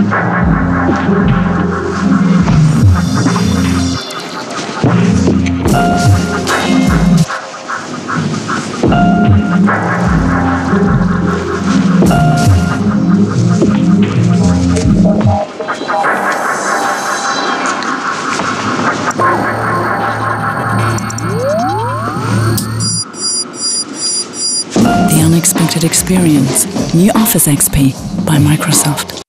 The Unexpected Experience, new Office XP by Microsoft.